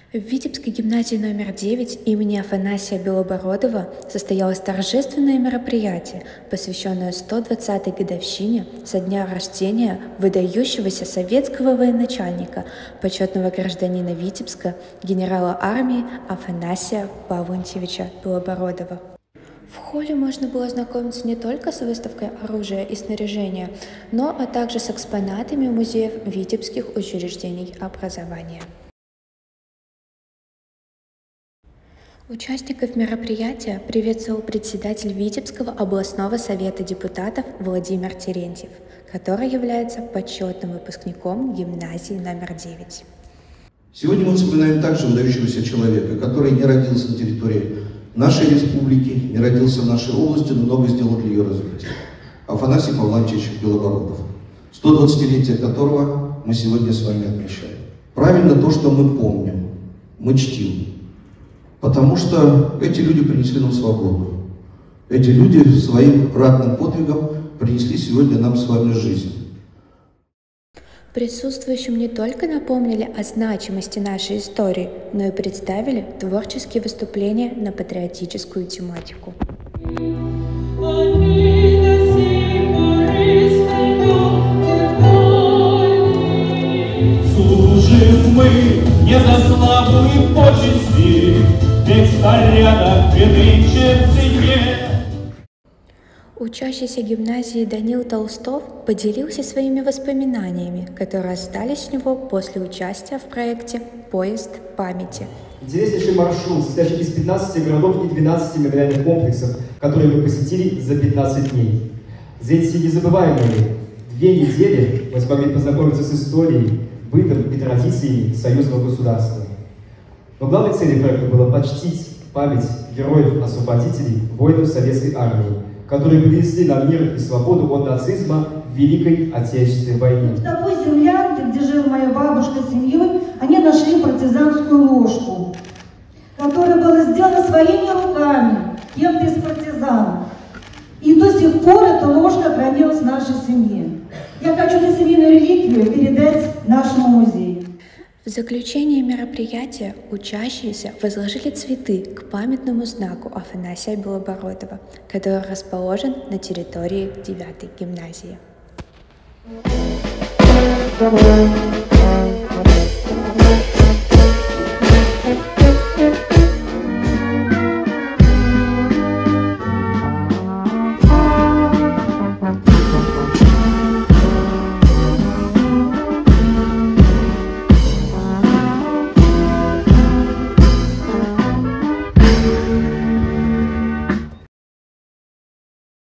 В Витебской гимназии номер 9 имени Афанасия Белобородова состоялось торжественное мероприятие, посвященное 120-й годовщине со дня рождения выдающегося советского военачальника, почетного гражданина Витебска, генерала армии Афанасия Павловича Белобородова. В холле можно было ознакомиться не только с выставкой оружия и снаряжения, но также с экспонатами музеев витебских учреждений образования. Участников мероприятия приветствовал председатель Витебского областного совета депутатов Владимир Терентьев, который является почетным выпускником гимназии номер 9. Сегодня мы вспоминаем также выдающегося человека, который не родился на территории нашей республики, не родился в нашей области, но много сделал для ее развития. Афанасий Павлович Белобородов, 120-летие которого мы сегодня с вами отмечаем. Правильно то, что мы помним, мы чтим. Потому что эти люди принесли нам свободу. Эти люди своим ратным подвигом принесли сегодня нам с вами жизнь. Присутствующим не только напомнили о значимости нашей истории, но и представили творческие выступления на патриотическую тематику. Служим мы не за славу и почести, ведь снарядов нынче Учащийся гимназии Данил Толстов поделился своими воспоминаниями, которые остались у него после участия в проекте «Поезд памяти». Интереснейший маршрут, состоящий из 15 городов и 12 мемориальных комплексов, которые мы посетили за 15 дней. За эти незабываемые 2 недели мы смогли познакомиться с историей, бытом и традициями союзного государства. Но главной целью проекта было почтить память героев-освободителей, воинов советской армии, которые принесли нам мир и свободу от нацизма в Великой Отечественной войне. В такой землянке, где жила моя бабушка с семьей, они нашли партизанскую ложку, которая была сделана своими руками, кем-то из партизан. И до сих пор эта ложка хранилась в нашей семье. Я хочу эту семейную реликвию передать нашему музею. В заключение мероприятия учащиеся возложили цветы к памятному знаку Афанасия Белобородова, который расположен на территории 9-й гимназии.